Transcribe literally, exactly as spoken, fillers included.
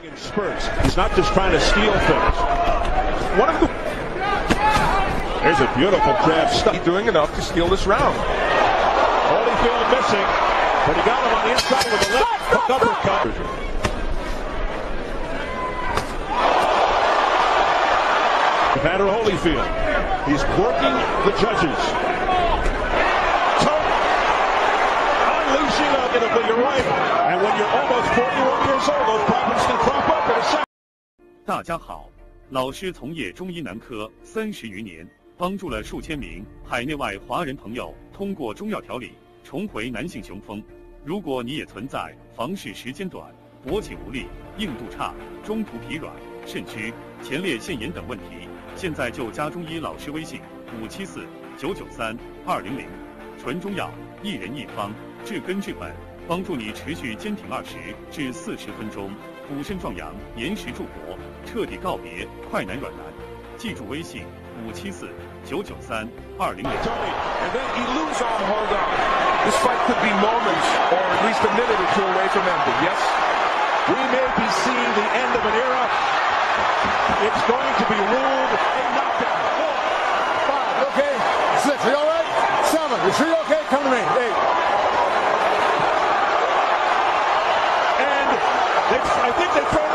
In spurts. He's not just trying to steal things. One of the There's a beautiful jab. He's doing enough to steal this round. Holyfield missing, but he got him on the inside with a left hook uppercut. Evander Holyfield. He's working the judges. Toe. Unleashing a, it'll be your right. And when you're almost forty-one years old, those problems can crop up in a second. 大家好，老师从业中医男科三十余年，帮助了数千名海内外华人朋友通过中药调理重回男性雄风。如果你也存在房事时间短、勃起无力、硬度差、中途疲软、肾虚、前列腺炎等问题，现在就加中医老师微信五七四九九三二零零，纯中药，一人一方，治根治本，帮助你持续坚挺二十至四十分钟，补肾壮阳，延时助勃，彻底告别快男软男。记住微信五七四九九三二零零。 And then he lose arm hold on. This fight could be moments or at least a minute or two away from ending. Yes, we may be seeing the end of an era. It's going to be ruled a knockdown. Four, five, okay. Six, are you all right? Seven, is she okay? Come to me. Eight. And they, I think they throw